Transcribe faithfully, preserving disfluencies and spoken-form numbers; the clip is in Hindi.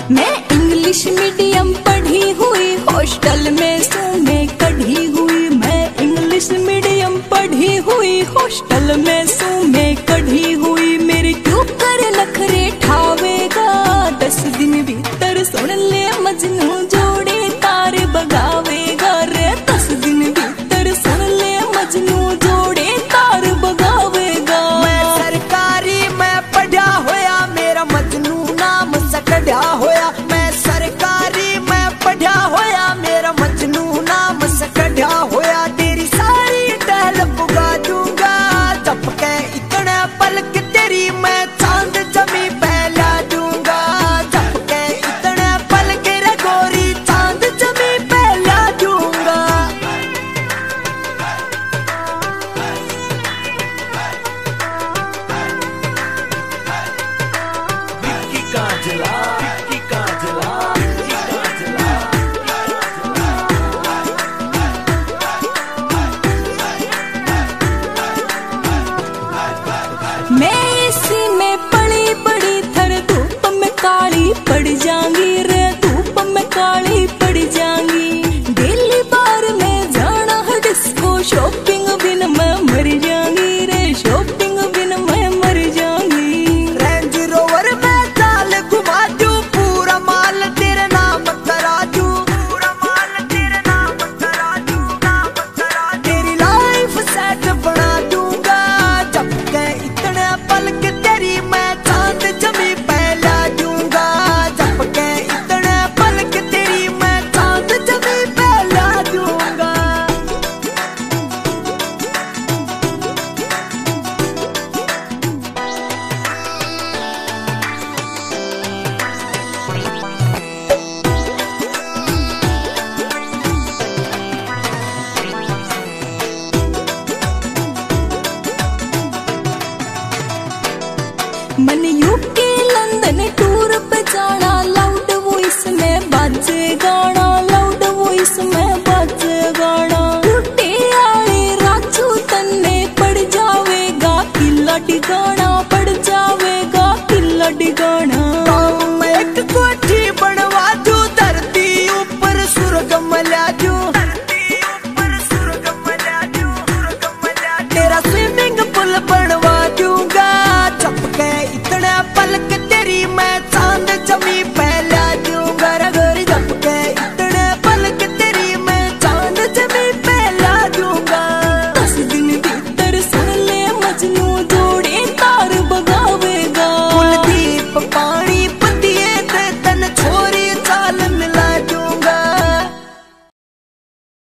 मैं इंग्लिश मीडियम पढ़ी हुई, हॉस्टल में सू में कढ़ी हुई। मैं इंग्लिश मीडियम पढ़ी हुई, हॉस्टल में सू में कढ़ी हुई। मेरे क्यों कर नखरे ठावेगा, दस दिन भीतर सुन ले मजनू जोड़े तार बगावेगा रे। दस दिन भीतर सुन ले मजनू जोड़े तार बगावेगा। मैं सरकारी मैं पढ़ा होया, मेरा मजनू नाम सकढ़ा होया। मैं सरकारी मैं पढ़ा होया, मेरा मजनू नाम सकढ़ा होया। तेरी सारी टहल पुगा दूंगा, झपके इतने पलक तेरी मैं चांद जमी पहला दूंगा। झपके इतने पलक रे गोरी चांद जमी पहला दूंगा। विक्की काजला, विक्की काजला, विक्की काजला, मैं इसी में पड़ी बड़ी थर, धूप में काली पड़ जाऊंगी रे। धूप में काली पड़ जाऊंगी। दिल्ली बार में जाना है डिस्को, शॉपिंग बिन मैं मर जाऊंगी रे। शॉपिंग बिन मैं मर जाऊंगी। रेंज रोवर में चाल घुमा दूं, पूरा माल तेरे नाम करा दूं। पूरा माल तेरे नाम करा दूं, नाम करा दूं। तेरी लाइफ सेट बना दूंगा, झपके इतने पलक तेरी मैं चांद जमी पहला दूंगा। झपके इतने पलक तेरी मैं चांद जमी पहला दूंगा। मन यूके लंदन टूर पे जाना, लाउड वॉइस में बाजे गाना। लाउड वॉइस में बाजे गाना। टूटे आले राजू तन्ने पड़ जावेगा, किला डिगाना पड़ जावेगा, किला डिगाना।